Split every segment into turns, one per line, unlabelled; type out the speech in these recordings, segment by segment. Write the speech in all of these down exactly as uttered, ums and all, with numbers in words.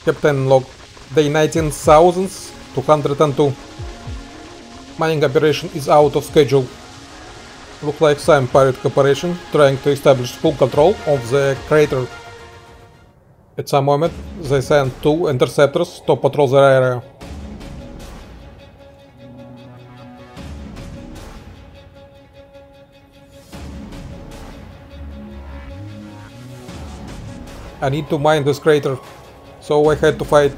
Captain log. Day nineteen thousand two hundred two. Mining operation is out of schedule. Look like some pirate corporation trying to establish full control of the crater. At some moment, they sent two interceptors to patrol the area. I need to mine this crater, so I had to fight.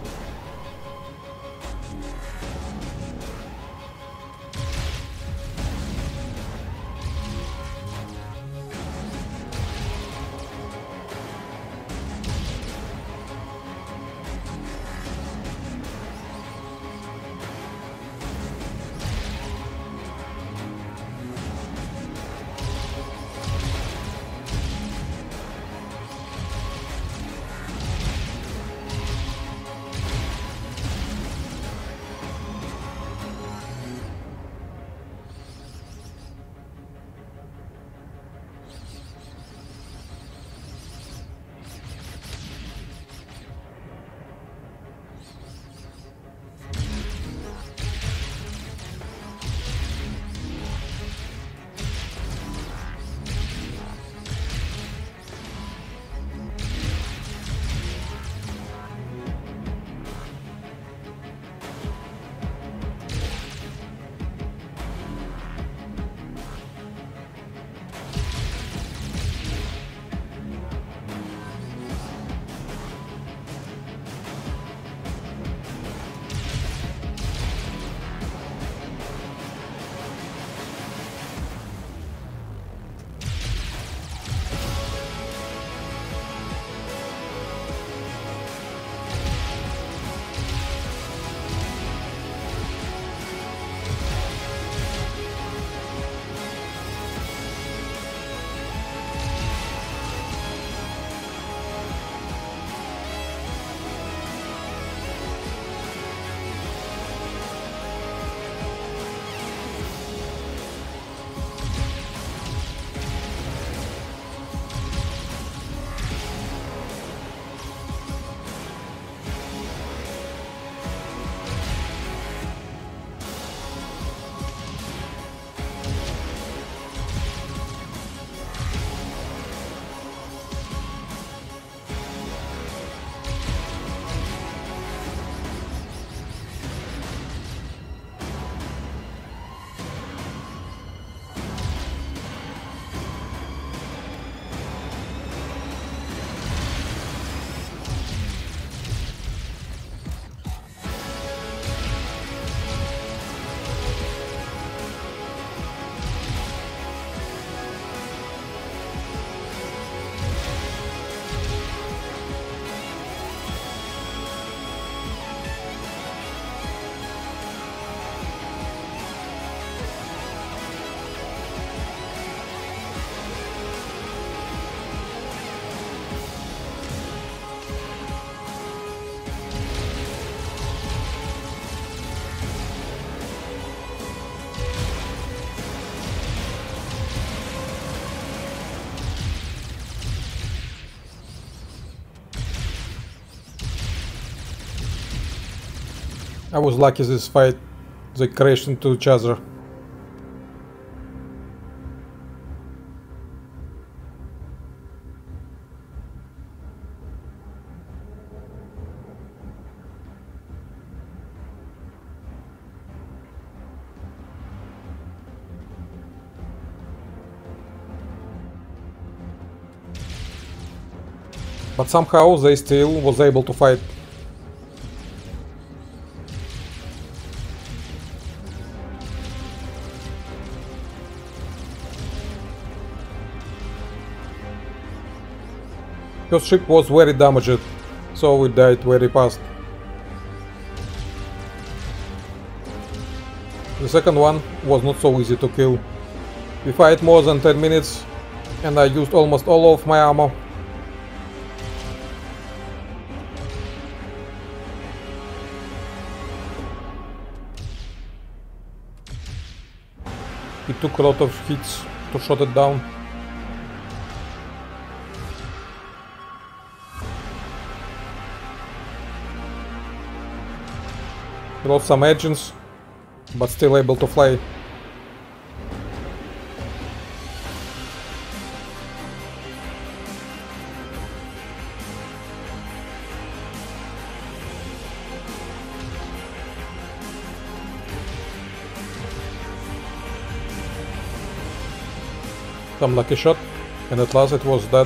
I was lucky this fight, they crashed into each other. But somehow they still was able to fight. First ship was very damaged, so we died very fast. The second one was not so easy to kill. We fight more than ten minutes and I used almost all of my ammo. It took a lot of hits to shut it down. Lost some engines, but still able to fly. Some lucky shot, and at last it was dead.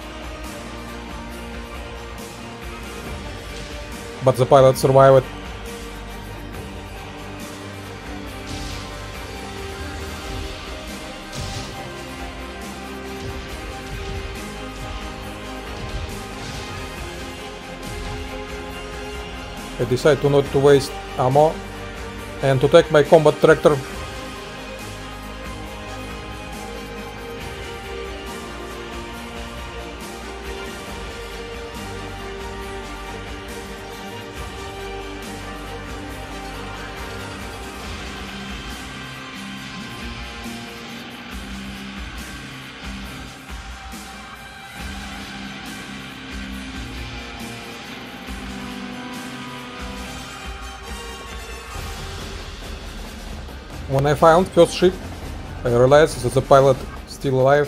But the pilot survived. I decide to not to waste ammo and to take my combat tractor. When I found first ship, I realized that the pilot is still alive.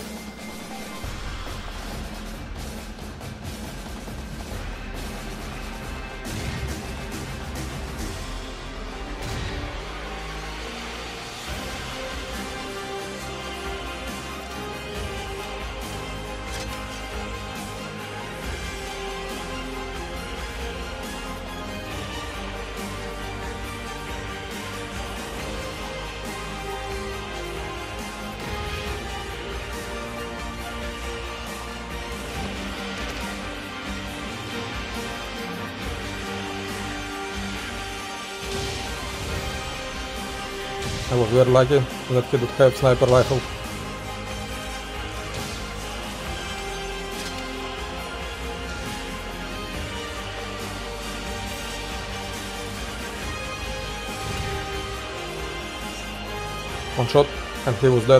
I was very lucky that he did have sniper rifle. One shot and he was dead.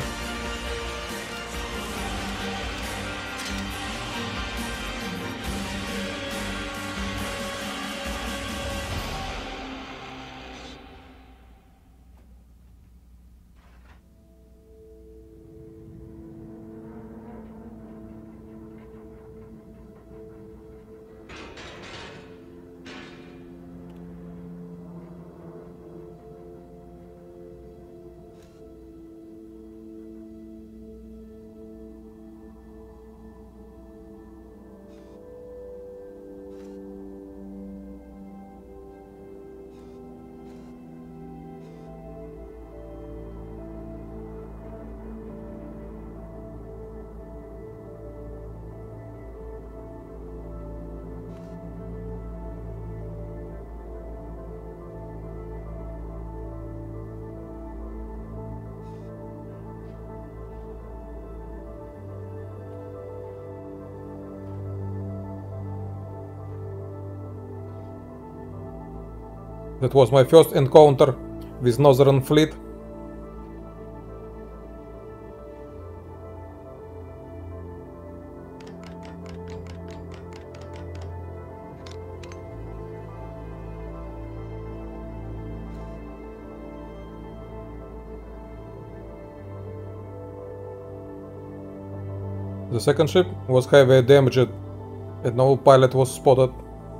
That was my first encounter with Northern Fleet. The second ship was heavily damaged and no pilot was spotted.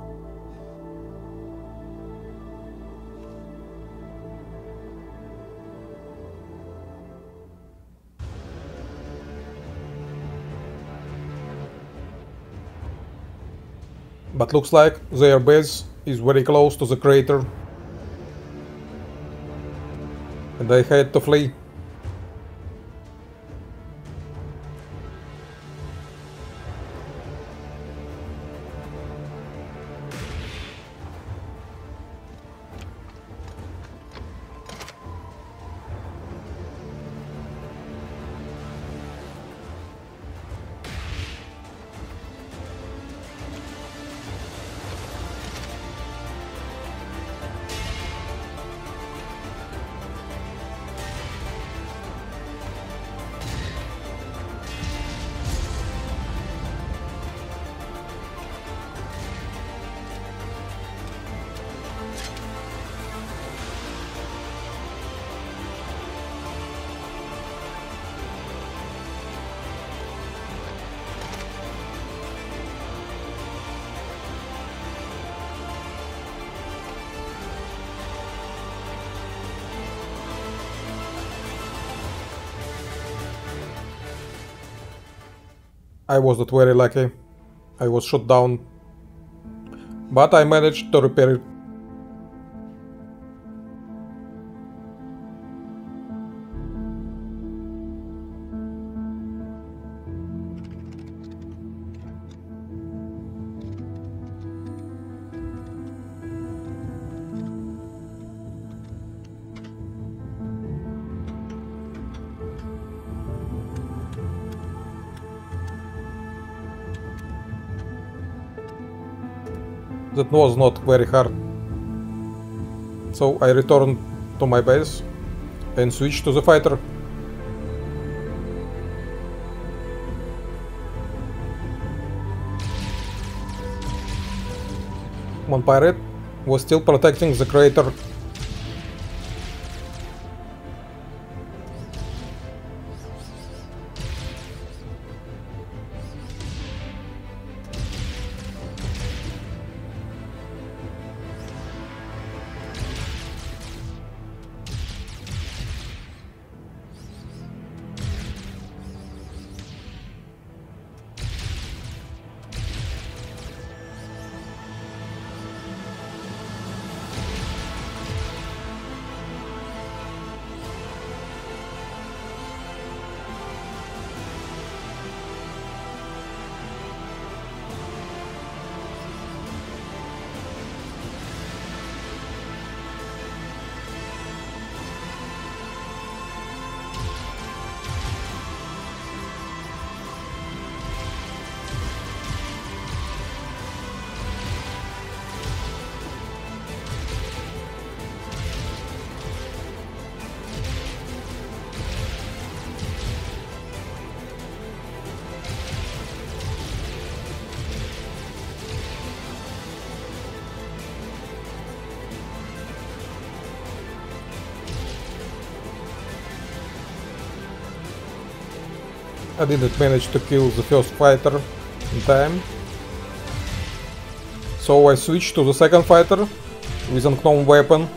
But looks like their base is very close to the crater, and they had to flee. I was not very lucky. I was shot down, but I managed to repair it. That was not very hard. So I returned to my base and switched to the fighter. One pirate was still protecting the crater. I didn't manage to kill the first fighter in time, so I switched to the second fighter with an unknown weapon.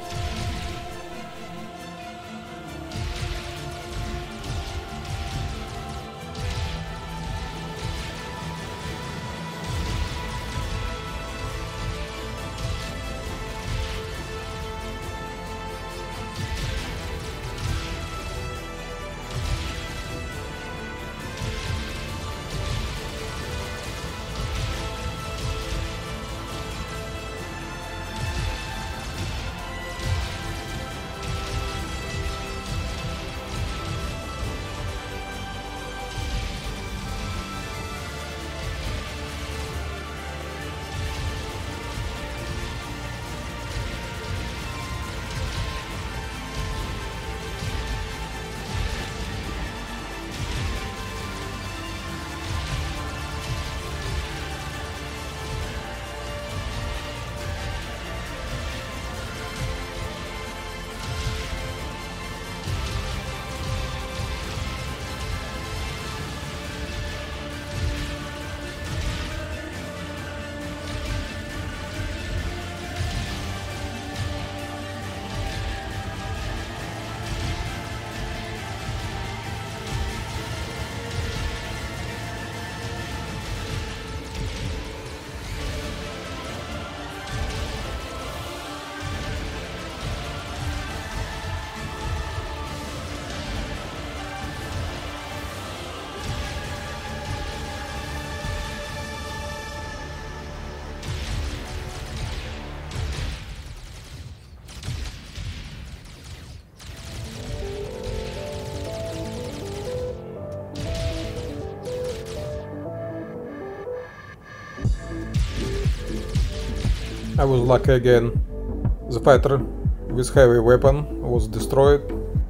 I was lucky again. The fighter with heavy weapon was destroyed.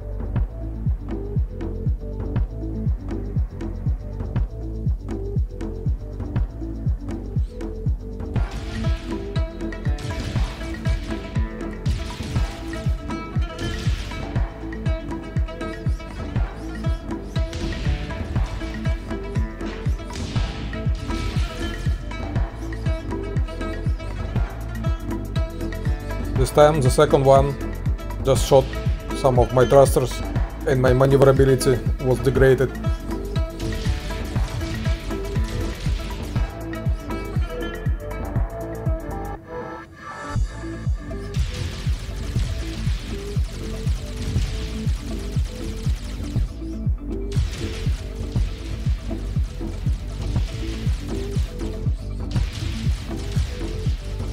This time the second one just shot some of my thrusters and my maneuverability was degraded.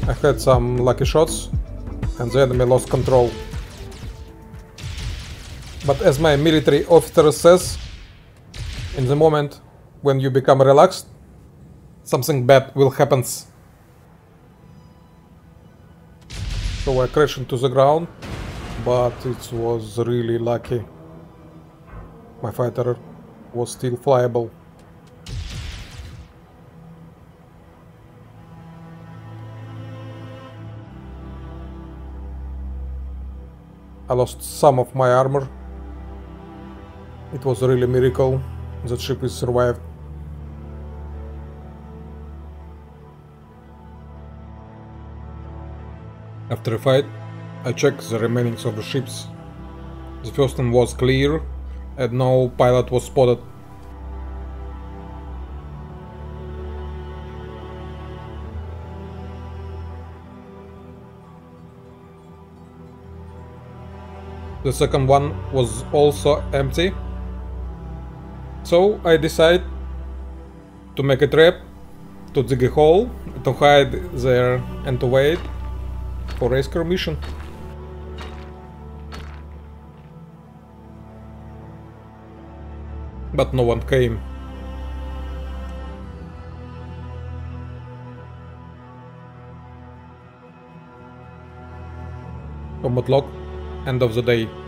I had some lucky shots and the enemy lost control. But as my military officer says, in the moment when you become relaxed, something bad will happen. So I crashed into the ground, but it was really lucky. My fighter was still flyable. I lost some of my armor. It was really a miracle that ship is survived. After a fight, I checked the remainings of the ships. The first one was clear and no pilot was spotted. The second one was also empty. So I decided to make a trap, to dig a hole, to hide there and to wait for rescue mission. But no one came. Combat log, end of the day.